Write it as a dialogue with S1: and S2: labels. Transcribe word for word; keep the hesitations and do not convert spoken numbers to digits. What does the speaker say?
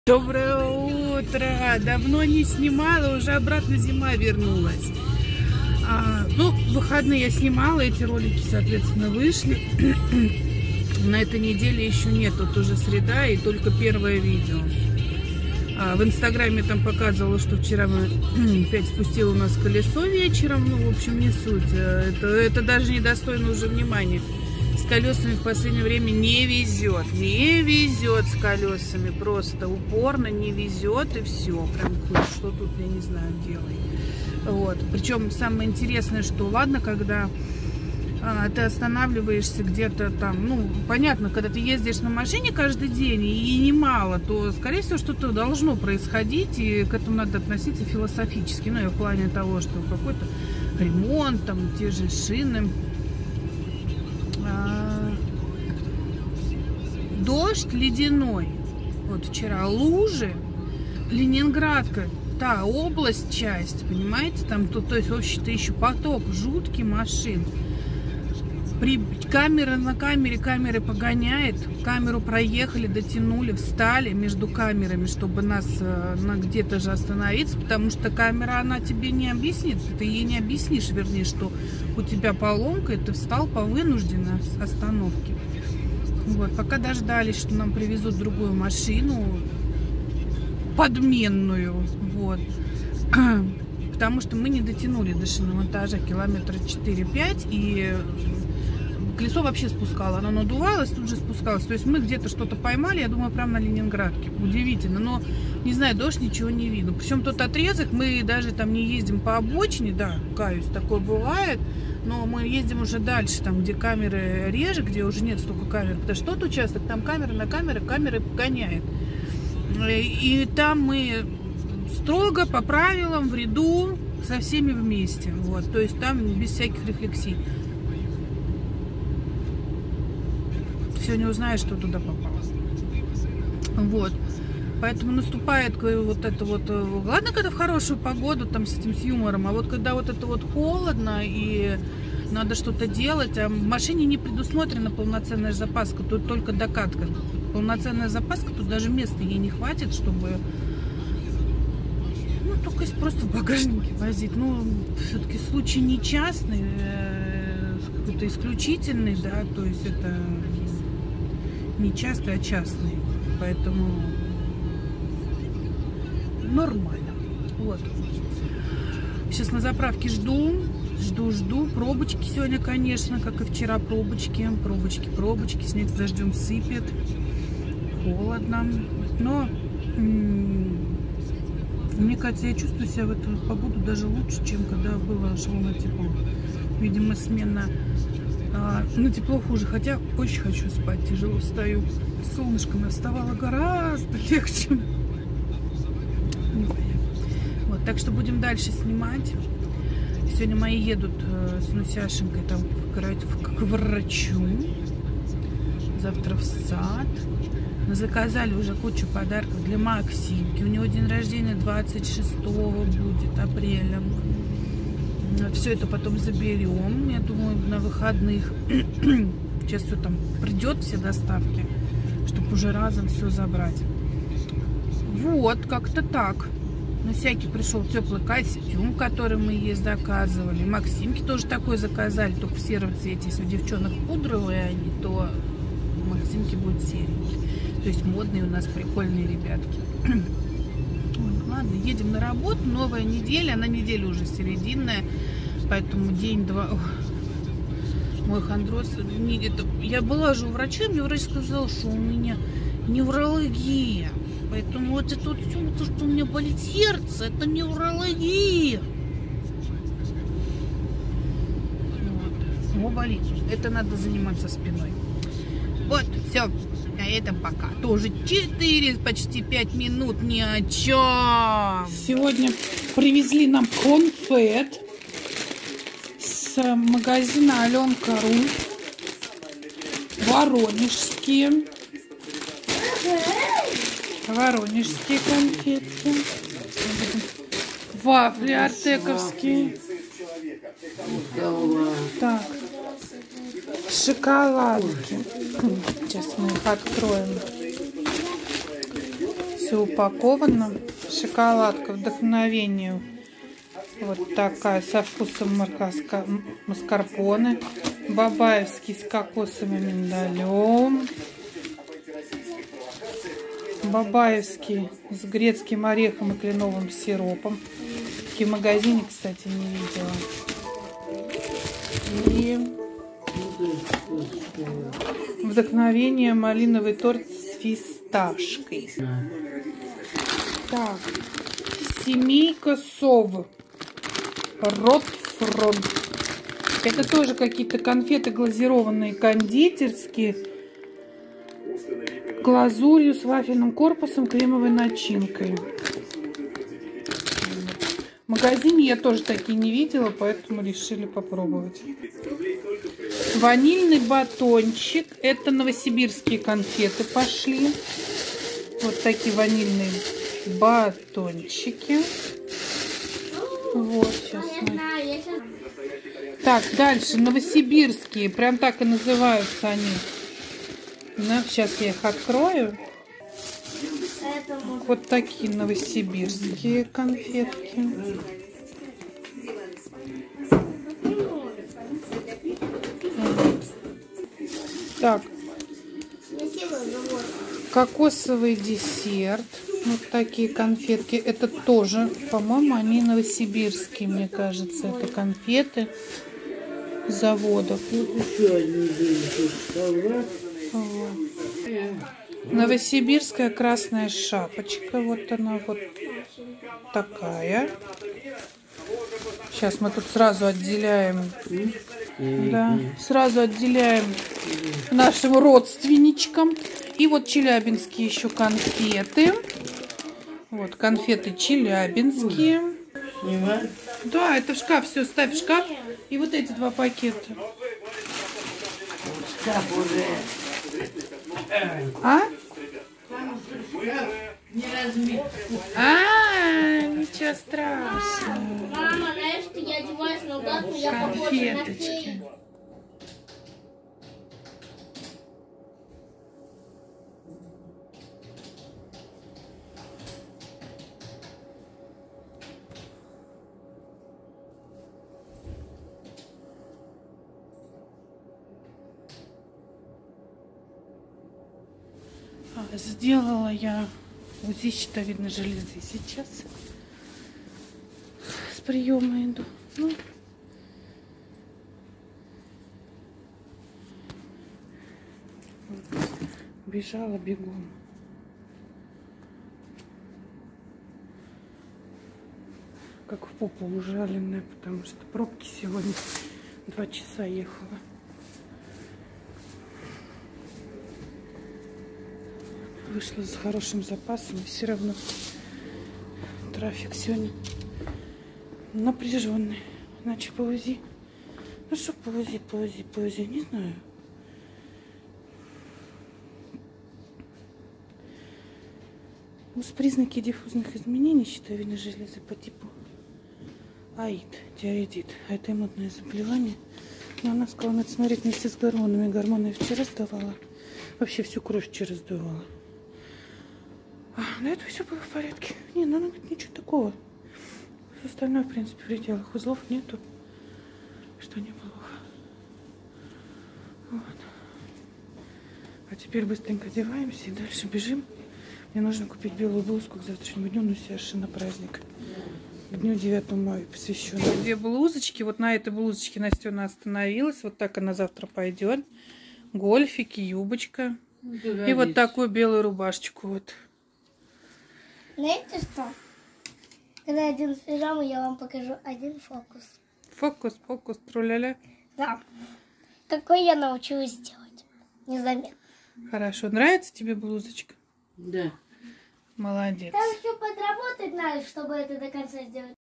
S1: Доброе утро! Давно не снимала, уже обратно зима вернулась. А, ну, в выходные я снимала, эти ролики, соответственно, вышли. На этой неделе еще нет, тут уже среда и только первое видео. А, в инстаграме там показывала, что вчера мы опять спустила у нас колесо вечером. Ну, в общем, не суть. Это, это даже недостойно уже внимания. С колесами в последнее время не везет. Не везет с колесами. Просто упорно не везет и все. Прям что тут, я не знаю, делай. Вот. Причем самое интересное, что ладно, когда а, ты останавливаешься где-то там, ну, понятно, когда ты ездишь на машине каждый день и немало, то, скорее всего, что-то должно происходить, и к этому надо относиться философически. Ну, и в плане того, что какой-то ремонт, там, те же шины. Дождь ледяной. Вот вчера лужи. Ленинградка, та область, часть, понимаете, там, то, то есть вообще-то еще поток жуткий машин. При камера на камере, камеры погоняет, камеру проехали, дотянули, встали между камерами, чтобы нас на где-то же остановиться, потому что камера, она тебе не объяснит, ты ей не объяснишь, вернее, что у тебя поломка, и ты встал по вынужденной остановке. Вот, пока дождались, что нам привезут другую машину, подменную, вот, потому что мы не дотянули до шиномонтажа километра четыре-пять, и колесо вообще спускало, оно надувалось, тут же спускалось, то есть мы где-то что-то поймали, я думаю, прямо на Ленинградке, удивительно, но, не знаю, дождь, ничего не видно, причем тот отрезок, мы даже там не ездим по обочине, да, каюсь, такое бывает, но мы ездим уже дальше, там, где камеры реже, где уже нет столько камер, потому что тот участок, там камера на камеры, камеры погоняет. И там мы строго по правилам, в ряду, со всеми вместе. Вот, то есть там без всяких рефлексий. Все не узнаешь, что туда попало. Вот. Поэтому наступает вот это вот, ладно, когда в хорошую погоду, там, с этим, с юмором, а вот когда вот это вот холодно и надо что-то делать, а в машине не предусмотрена полноценная запаска, тут только докатка. Полноценная запаска, тут даже места ей не хватит, чтобы, ну, только если просто в багажнике возить. Ну, все-таки случай не частный, какой-то исключительный, да, то есть это не частый, а частный, поэтому нормально. Вот. Сейчас на заправке жду, жду, жду. Пробочки сегодня, конечно, как и вчера, пробочки, пробочки, пробочки. Снег с дождем сыпет. Холодно. Но мне кажется, я чувствую себя в эту погоду даже лучше, чем когда было шалено тепло. Видимо, смена а, на тепло хуже. Хотя очень хочу спать, тяжело встаю. Солнышко вставало гораздо легче. Вот, так что будем дальше снимать. Сегодня мои едут э, с Нусяшенькой там к, к врачу. Завтра в сад. Мы заказали уже кучу подарков для Максимки. У него день рождения двадцать шестого будет апреля. Все это потом заберем. Я думаю, на выходных. Сейчас все там придет, все доставки, чтобы уже разом все забрать. Вот, как-то так. На всякий пришел теплый костюм, который мы ей заказывали. Максимки тоже такой заказали, только в сером цвете. Если у девчонок пудровые они, то Максимки будут серенькие. То есть модные у нас прикольные ребятки. Ой, ладно, едем на работу. Новая неделя, на неделю уже серединная. Поэтому день-два... Мой хондроз... Я была же у врача, мне врач сказал, что у меня неврология. Поэтому вот это вот все, что у меня болит сердце, это неврология. Вот. О, болит. Это надо заниматься спиной. Вот, все. На этом пока. Тоже четыре, почти пять минут, ни о чем. Сегодня привезли нам конфет с магазина Аленка.ру. Воронежские. Воронежские конфетки. Вафли артековские. Так. Шоколадки. Сейчас мы их откроем. все упаковано. Шоколадка вдохновению. Вот такая, со вкусом маскарпоне. Бабаевский с кокосовым миндалем. Бабаевский с грецким орехом и кленовым сиропом. Такие в магазине, кстати, не видела. И вдохновение малиновый торт с фисташкой. Так, семейка сов. Ротфронт. Это тоже какие-то конфеты глазированные, кондитерские. Глазурью с вафельным корпусом, кремовой начинкой. В магазине я тоже такие не видела, поэтому решили попробовать. Ванильный батончик. Это новосибирские конфеты пошли. Вот такие ванильные батончики. Вот, сейчас мы... Так, дальше. Новосибирские. Прям так и называются они. Ну, сейчас я их открою. Вот такие новосибирские конфетки. Так. Кокосовый десерт. Вот такие конфетки. Это тоже, по-моему, они новосибирские, мне кажется. Это конфеты заводов. Вот. Новосибирская красная шапочка. Вот она вот такая. Сейчас мы тут сразу отделяем. Да, сразу отделяем нашим родственничкам. И вот челябинские еще конфеты. Вот конфеты челябинские. Да, это в шкаф. Все, ставь в шкаф. И вот эти два пакета. А? А, ничего страшного.
S2: Мама, знаешь, что я одеваюсь на угадку, я похожа на фею.
S1: Сделала я УЗИ щитовидной железы сейчас. С приема иду. Ну, бежала бегом. Как в попу ужаленная, потому что пробки сегодня два часа ехала. Вышла с хорошим запасом, и все равно трафик сегодня напряженный. Иначе по УЗИ. Ну что по УЗИ, по УЗИ, по УЗИ, не знаю. Ну, с признаки диффузных изменений щитовидной железы по типу АИД, тиреоидит. А это иммунное заболевание. Но она сказала, надо смотреть вместе с гормонами. Гормоны я вчера сдавала. Вообще всю кровь вчера сдавала. А, на это все было в порядке. Не, ну, ну ничего такого. Все остальное, в принципе, в пределах. Узлов нету. Что неплохо. Вот. А теперь быстренько одеваемся и дальше бежим. Мне нужно купить белую блузку к завтрашнему дню, ну, Саши на праздник. К дню девятого мая посвященный. Две блузочки. Вот на этой блузочке Настена остановилась. Вот так она завтра пойдет. Гольфики, юбочка. Да, и вот такую белую рубашечку. Вот.
S2: Знаете что? Когда я одену пижаму, я вам покажу один фокус.
S1: Фокус, фокус, тру-ля-ля.
S2: Да. Какой я научилась делать. Незаметно.
S1: Хорошо. Нравится тебе блузочка?
S3: Да.
S1: Молодец.
S2: Там еще подработать надо, чтобы это до конца сделать.